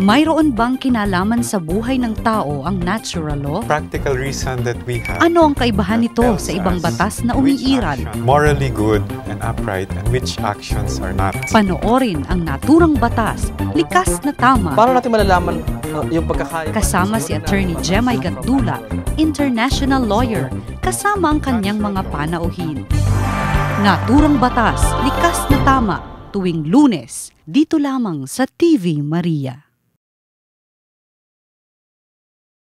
Mayroon bang kinalaman sa buhay ng tao ang natural law? Practical reason that we have. Ano ang kaibahan nito sa ibang batas na umiiral? Morally good and upright and which actions are not. Panoorin ang naturang batas, likas na tama. Paano natin malalaman yung pagkakaya? Kasama si Attorney Jemay Gandula, international lawyer, kasama ang kanyang mga panauhin. Naturang batas, likas na tama, tuwing Lunes, dito lamang sa TV Maria.